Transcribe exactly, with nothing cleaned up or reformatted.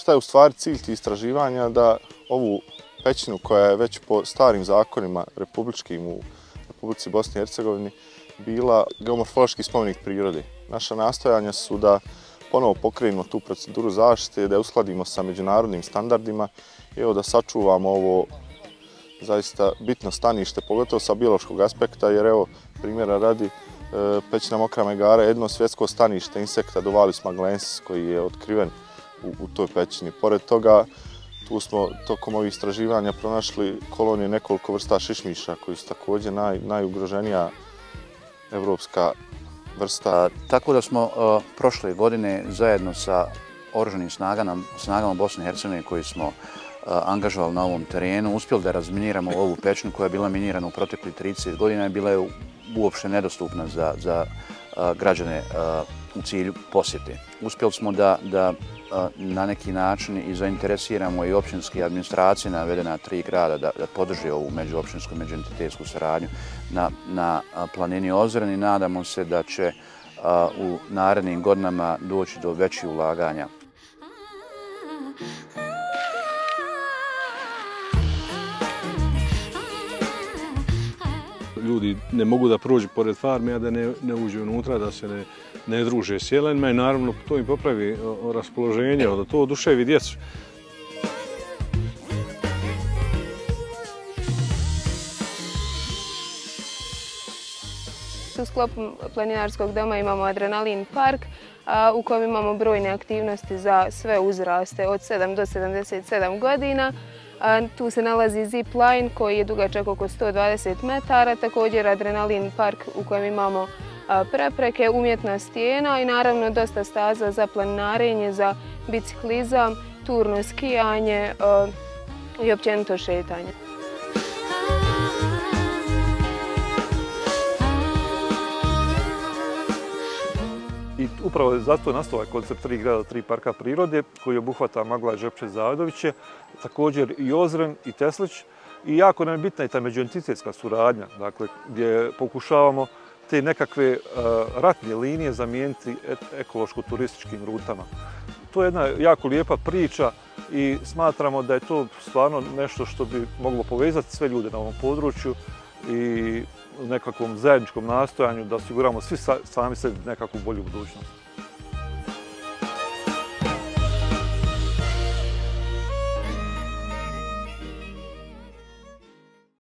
šta je u stvari cilj tih istraživanja? Da ovu pećinu koja je već po starim zakonima republičkim u Republici Bosni i Hercegovini bila geomorfološki spomenik prirode. Naša nastojanja su da ponovo pokrenemo tu proceduru zaštite, da je uskladimo sa međunarodnim standardima i evo da sačuvamo ovo zaista bitno stanište, pogotovo sa biološkog aspekta, jer evo primjera radi pećina Mokra Megara je jedno svjetsko stanište insekta Duvalis maglensis koji je otkriven u, u toj pećini. Pored toga, tu smo tokom ovih istraživanja pronašli kolonije nekoliko vrsta šišmiša koji su također naj, najugroženija evropska vrsta. Tako da smo uh, prošle godine zajedno sa oružanim snagama, snagama Bosne i Hercegovine koji smo uh, angažovali na ovom terenu, uspjeli da razminiramo ovu pećinu koja je bila minirana u proteklih trideset godina i bila je uopšte nedostupna za, za uh, građane uh, u cilju posjete. Uspjeli smo da, da uh, na neki način i zainteresiramo i općinske administracije navedena tri grada da, da podrže ovu međuopćinsku, međuentitetsku saradnju na, na planini Ozren i nadamo se da će uh, u narednim godinama doći do većih ulaganja. Ljudi ne mogu da prođu pored farme, a da ne, ne uđu unutra, da se ne, ne druže s jelenima i naravno to im popravi raspoloženje, da to oduševi djecu. U sklopu planinarskog doma imamo Adrenalin park u kojem imamo brojne aktivnosti za sve uzraste od sedam do sedamdeset sedam godina. Tu se nalazi zip line koji je dugačak oko sto dvadeset metara, također Adrenalin park u kojem imamo prepreke, umjetna stijena i naravno dosta staza za planinarenje, za biciklizam, turno skijanje i općenito šetanje. I upravo je zato nastao ovaj koncept tri grada, tri parka prirode koji obuhvata Maglaj, Žepče, Zavidoviće, također i Ozren i Teslić. I jako nam je bitna i ta međuentitetska suradnja, dakle, gdje pokušavamo te nekakve uh, ratne linije zamijeniti ekološko-turističkim rutama. To je jedna jako lijepa priča i smatramo da je to stvarno nešto što bi moglo povezati sve ljude na ovom području i u nekakvom zajedničkom nastojanju da osiguramo svi sami sebi nekakvu bolju budućnost.